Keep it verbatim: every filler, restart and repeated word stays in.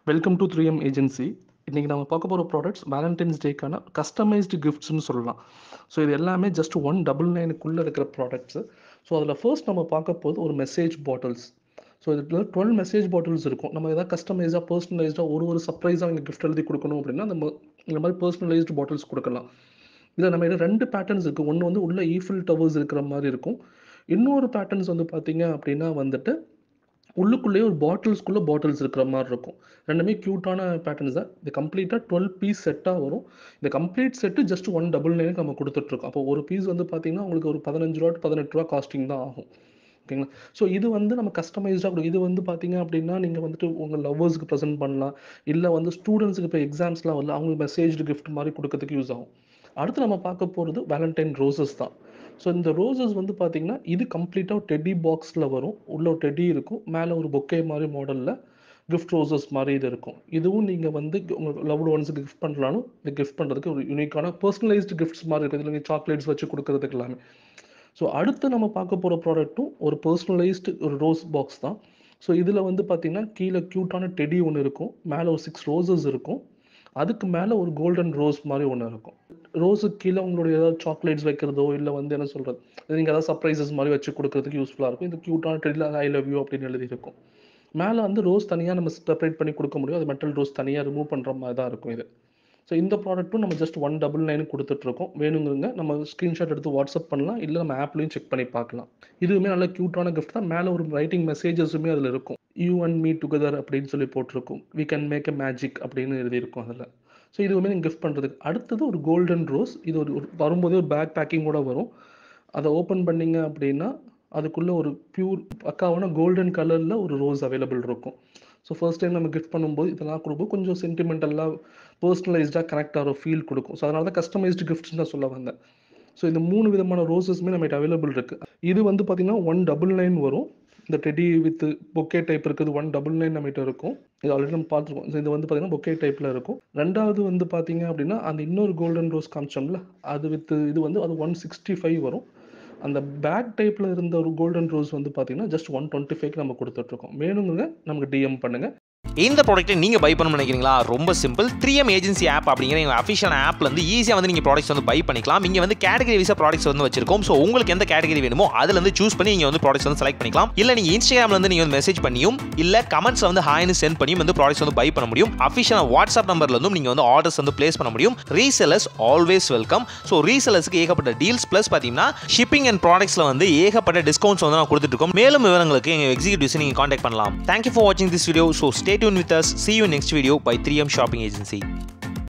Welcome to three M agency. இன்றைக்கி நம்ம பார்க்க போகிற ப்ராடக்ட்ஸ் வேலண்டைன்ஸ் டேக்கான கஸ்டமைஸ்டு கிஃப்ட்ஸ்னு சொல்லலாம். ஸோ இது எல்லாமே ஜஸ்ட் ஒன் டபுள் நைனுக்குள்ளே இருக்கிற ப்ராடக்ட்ஸு. ஸோ அதில் ஃபர்ஸ்ட் நம்ம பார்க்க போகிறது ஒரு மெசேஜ் பாட்டில்ஸ். ஸோ இதில் டுவெல் மெசேஜ் பாட்டில்ஸ் இருக்கும். நம்ம எதாவது கஸ்டமைஸாக பர்சனலைஸ்டாக ஒரு ஒரு சர்ப்ரைஸாக இங்கே கிஃப்ட் எழுதி கொடுக்கணும் அப்படின்னா நம்ம இந்த மாதிரி பர்சனலைஸ்டு பாட்டில்ஸ் கொடுக்கலாம். இதில் நம்ம இதில் ரெண்டு பேட்டர்ன்ஸ் இருக்குது. ஒன்று வந்து உள்ள ஈஃபில் டவர்ஸ் இருக்கிற மாதிரி இருக்கும். இன்னொரு பேட்டர்ன்ஸ் வந்து பார்த்தீங்க அப்படின்னா வந்துட்டு உள்ளுக்குள்ளேயே ஒரு பாட்டில்ஸ்குள்ளே பாட்டில்ஸ் இருக்கிற மாதிரி இருக்கும். ரெண்டுமே க்யூட்டான பேட்டர்ன்ஸ் தான். இது கம்ப்ளீட்டாக டுவெல் பீஸ் செட்டாக வரும். இந்த complete set just one double நைனுக்கு நம்ம கொடுத்துட்ருக்கோம். அப்போ ஒரு பீஸ் வந்து பார்த்தீங்கன்னா உங்களுக்கு ஒரு பதினஞ்சு ரூபா பதினெட்டு ரூபா காஸ்டிங் தான் ஆகும். ஓகேங்களா? ஸோ இது வந்து நம்ம கஸ்டமைஸ்டாக கொடுக்கும். இது வந்து பார்த்தீங்க அப்படின்னா நீங்கள் வந்துட்டு உங்கள் லவ்வர்ஸுக்கு ப்ரெசென்ட் பண்ணலாம். இல்லை வந்து ஸ்டூடெண்ட்ஸுக்கு இப்போ எக்ஸாம்ஸ்லாம் வரல அவங்களுக்கு மெசேஜ் கிஃப்ட் மாதிரி கொடுக்கறதுக்கு யூஸ் ஆகும். அடுத்து நம்ம பார்க்க போகிறது வேலண்டைன் ரோசஸ் தான். ஸோ இந்த ரோசஸ் வந்து பார்த்தீங்கன்னா இது கம்ப்ளீட்டாக டெடி பாக்ஸில் வரும். உள்ள ஒரு டெடி இருக்கும், மேலே ஒரு பொக்கே மாதிரி மாடலில் கிஃப்ட் ரோசஸ் மாதிரி இது இருக்கும். இதுவும் நீங்கள் வந்து உங்கள் லவ்டு ஒன்ஸுக்கு கிஃப்ட் பண்ணலாலும் இது கிஃப்ட் பண்ணுறதுக்கு ஒரு யூனிக்கான பர்சனலைஸ்டு கிஃப்ட்ஸ் மாதிரி இருக்குது. இதில் நீங்கள் சாக்லேட்ஸ் வச்சு கொடுக்குறதுக்கு எல்லாமே. ஸோ அடுத்து நம்ம பார்க்க போகிற ப்ராடக்ட்டும் ஒரு பர்சனலைஸ்டு ஒரு ரோஸ் பாக்ஸ் தான். ஸோ இதில் வந்து பார்த்தீங்கன்னா கீழே க்யூட்டான டெடி ஒன்று இருக்கும், மேலே ஒரு சிக்ஸ் ரோசஸ் இருக்கும், அதுக்கு மேலே ஒரு கோல்டன் ரோஸ் மாதிரி ஒன்று இருக்கும். ரோஸுக்கு கீழே உங்களுடைய ஏதாவது சாக்லேட்ஸ் வைக்கிறதோ இல்லை வந்து என்ன சொல்கிறது நீங்கள் ஏதாவது சர்ப்ரைசஸ் மாதிரி வச்சு கொடுக்குறதுக்கு யூஸ்ஃபுல்லாக இருக்கும். இது க்யூட்டான டெடியில் ஐ லவ் யூ அப்படின்னு எழுதியிருக்கும். மேலே வந்து ரோஸ் தனியாக நம்ம செப்பரேட் பண்ணி கொடுக்க முடியும். அது மெட்டல் ரோஸ் தனியாக ரிமூவ் பண்ணுற மாதிரி தான் இருக்கும் இது. ஸோ இந்த ப்ராடக்ட்டும் நம்ம ஜஸ்ட் ஒன் டபுள் நைனு கொடுத்துட்ருக்கோம். வேணுங்கிறங்க நம்ம ஸ்க்ரீன்ஷாட் எடுத்து வாட்ஸ்அப் பண்ணலாம், இல்லை நம்ம ஆப்லேயும் செக் பண்ணி பார்க்கலாம். இதுவுமே நல்ல க்யூட்டான கிஃப்ட் தான். மேலே ஒரு ரைட்டிங் மெசேஜஸுமே அதில் இருக்கும். யூ அண்ட் மீ டுகெதர் அப்படின்னு சொல்லி போட்டிருக்கும். We can make a magic அப்படின்னு எழுதியிருக்கும் அதில். ஸோ இதுவுமே நீங்கள் கிஃப்ட் பண்ணுறதுக்கு. அடுத்தது ஒரு கோல்டன் ரோஸ். இது ஒரு வரும்போதே ஒரு பேக் பேக்கிங்கோட வரும். அதை ஓப்பன் பண்ணிங்க அப்படின்னா அதுக்குள்ளே ஒரு பியூர் பக்காவான கோல்டன் கலரில் ஒரு ரோஸ் அவைலபிள் இருக்கும். ஸோ ஃபர்ஸ்ட் டைம் நம்ம கிஃப்ட் பண்ணும்போது இதெல்லாம் கொடுக்கும் கொஞ்சம் சென்டிமெண்டலாக பர்சனலைஸ்டாக கனெக்ட் ஆகிற ஃபீல் கொடுக்கும். ஸோ அதனால தான் கஸ்டமைஸ்டு கிஃப்ட்ஸ் தான் சொல்ல வந்தேன். ஸோ இந்த மூணு விதமான ரோசஸுமே நம்மகிட்ட அவைலபிள் இருக்குது. இது வந்து பார்த்திங்கன்னா ஒன் டபுள் நைன் வரும். இந்த டெடி வித் பொக்கே டைப் இருக்குது ஒன் டபுள் நைன் நம்மகிட்ட இருக்கும். இது ஆல்ரெடி நம்ம பார்த்துருக்கோம். ஸோ இது வந்து பார்த்தீங்கன்னா பொக்கே டைப்பில் இருக்கும். ரெண்டாவது வந்து பார்த்தீங்க அப்படின்னா அந்த இன்னொரு கோல்டன் ரோஸ் காமிச்சோம்ல அது வித் இது வந்து அது ஒன் சிக்ஸ்டி ஃபைவ் வரும். அந்த பேக் டைப்பில் இருந்த ஒரு கோல்டன் ரோஸ் வந்து பார்த்தீங்கன்னா ஜஸ்ட் ஒன் டுவெண்ட்டி ஃபைவ்க்கு நம்ம கொடுத்துட்ருக்கோம். வேணுங்க நமக்கு டிஎம் பண்ணுங்கள். இந்த ப்ராடக்ட்டை நீங்கள் பை பண்ணணும்னு நினைக்கிறீங்களா? ரொம்ப simple. Three M agency app அப்படிங்கிற எங்கள் அஃபிஷியல் ஆப்பில் வந்து ஈஸியாக வந்து நீங்கள் ப்ராடக்ட்ஸ் வந்து பை பண்ணிக்கலாம். இங்கே வந்து கேட்டகரி வைஸாக ப்ராடக்ட்ஸ் வந்து வச்சிருக்கோம். ஸோ உங்களுக்கு எந்த கேட்டகரி வேணுமோ அதில் வந்து சூஸ் பண்ணி நீங்கள் வந்து ப்ராடக்ட்ஸ் வந்து செலக்ட் பண்ணிக்கலாம். இல்லை நீங்கள் இன்ஸ்டாகிராமில் வந்து நீங்கள் வந்து மெசேஜ் பண்ணியும் இல்லை கமெண்ட்ஸில் வந்து ஹாய்னு சென்ட் பண்ணியும் வந்து ப்ராடக்ட்ஸ் வந்து பை பண்ண முடியும். அஃபிஷியல் வாட்ஸ்அப் நம்பர்லேருந்தும் நீங்கள் வந்து ஆர்டர்ஸ் வந்து பிளேஸ் பண்ண முடியும். Resellers always welcome. ஸோ ரீசெல்லர்ஸ்க்கு ஏகப்பட்ட டீல்ஸ் ப்ளஸ் பார்த்தீங்கன்னா ஷிப்பிங் அண்ட் ப்ராடக்ட்ஸில் வந்து ஏகப்பட்ட டிஸ்கவுண்ட்ஸ் வந்து நான் கொடுத்துருக்கோம். மேலும் விவரங்களுக்கு எங்கள் எக்ஸிக்யூட்டிவ்ஸ் நீங்கள் காண்டாக்ட் பண்ணலாம். தேங்க்யூ ஃபார் வாட்சிங் this video. So stay tune with us. See you next video by three M Shopping Agency.